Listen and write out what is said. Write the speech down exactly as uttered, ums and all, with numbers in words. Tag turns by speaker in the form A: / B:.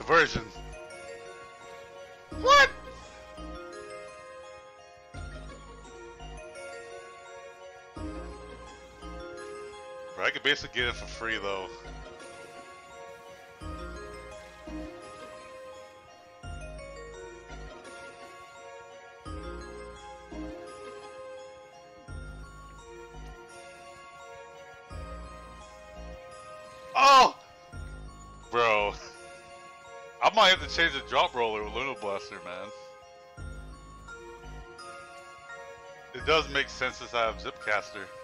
A: Version. What? Bro, I could basically get it for free though. Oh! Bro. I might have to change the drop roller with Luna Blaster, man. It does make sense since I have Zipcaster.